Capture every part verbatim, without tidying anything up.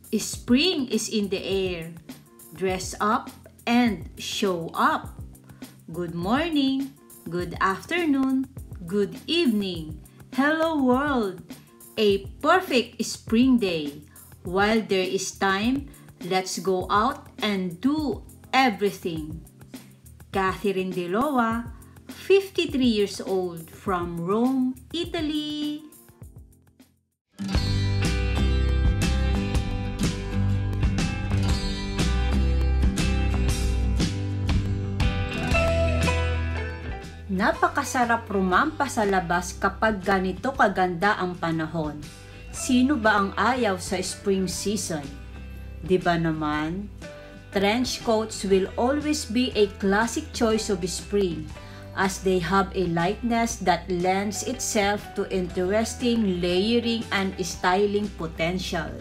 Spring is in the air. Dress up and show up. Good morning, good afternoon, good evening. Hello world! A perfect spring day. While there is time, let's go out and do everything. Catherine De Loa, fifty-three years old, from Rome, Italy. Napakasarap rumampa sa labas kapag ganito kaganda ang panahon. Sino ba ang ayaw sa spring season? Di ba naman? Trench coats will always be a classic choice of spring, as they have a lightness that lends itself to interesting layering and styling potential.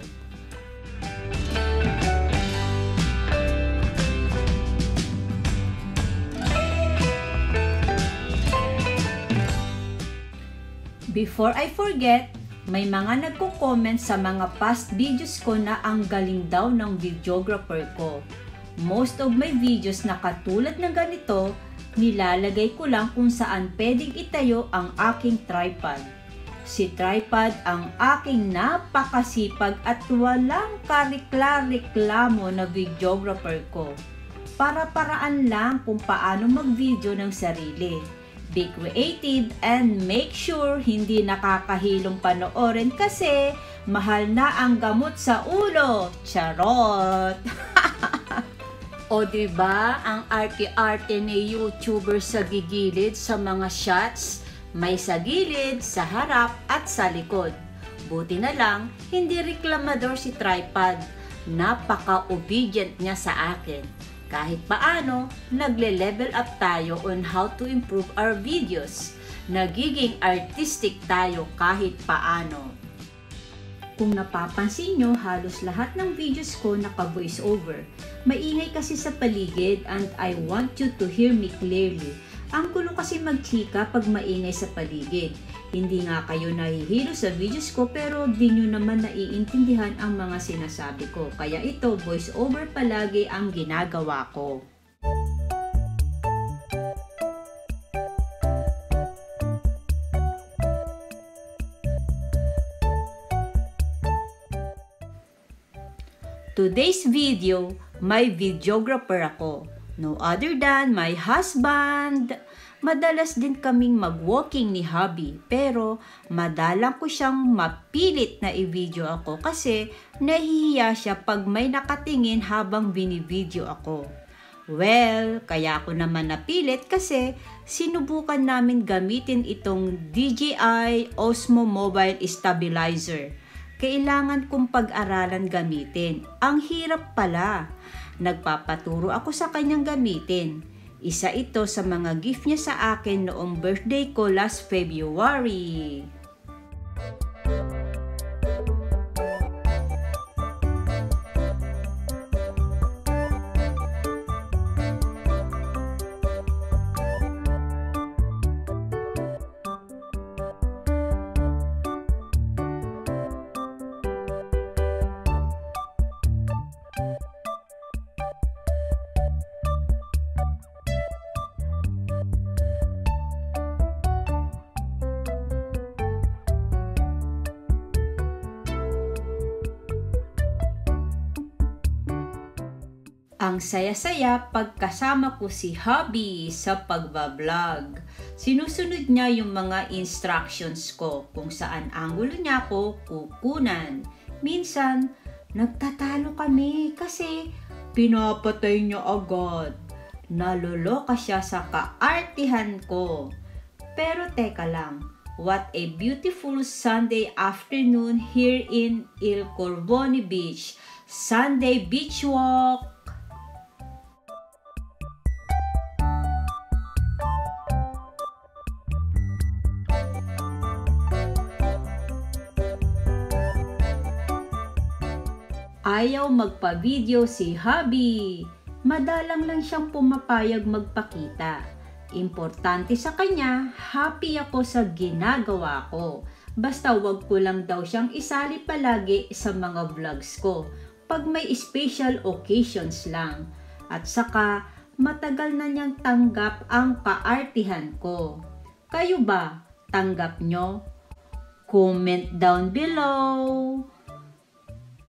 Before I forget, may mga nagko-comment sa mga past videos ko na ang galing daw ng videographer ko. Most of my videos na katulad ng ganito, nilalagay ko lang kung saan pwedeng itayo ang aking tripod. Si tripod ang aking napakasipag at walang karikla-reklamo na videographer ko. Para-paraan lang kung paano mag-video ng sarili. Be creative and make sure hindi nakakahilong panoorin kasi mahal na ang gamot sa ulo. Charot! O diba ang arte-arte ni YouTuber sa gigilid sa mga shots? May sa gilid, sa harap at sa likod. Buti na lang, hindi reklamador si tripod. Napaka-obedient niya sa akin. Kahit paano, nagle-level up tayo on how to improve our videos. Nagiging artistic tayo kahit paano. Kung napapansin nyo, halos lahat ng videos ko naka-voice over. Maingay kasi sa paligid and I want you to hear me clearly. Ang gulo kasi magchika pag maingay sa paligid. Hindi nga kayo nahihilo sa videos ko pero di nyo naman naiintindihan ang mga sinasabi ko. Kaya ito, voice over palagi ang ginagawa ko. Today's video, may videographer ako. No other than my husband. Madalas din kaming mag-walking ni hubby, pero madalang ko siyang mapilit na i-video ako kasi nahihiya siya pag may nakatingin habang bini-video ako. Well, kaya ako naman napilit kasi sinubukan namin gamitin itong D J I Osmo Mobile Stabilizer. Kailangan kong pag-aralan gamitin. Ang hirap pala. Nagpapaturo ako sa kanyang gamitin. Isa ito sa mga gift niya sa akin noong birthday ko last February. Ang saya-saya pagkasama ko si hubby sa pagbablog. Sinusunod niya yung mga instructions ko kung saan angulo niya ako kukunan. Minsan, nagtatalo kami kasi pinapatay niya agad. Naloloka siya sa kaartihan ko. Pero teka lang, what a beautiful Sunday afternoon here in Il Corbone Beach. Sunday beach walk! Ayaw magpa-video si hubby. Madalang lang siyang pumapayag magpakita. Importante sa kanya, happy ako sa ginagawa ko. Basta wag ko lang daw siyang isali palagi sa mga vlogs ko. pag may special occasions lang. At saka, matagal na niyang tanggap ang kaartihan ko. Kayo ba? Tanggap nyo? Comment down below!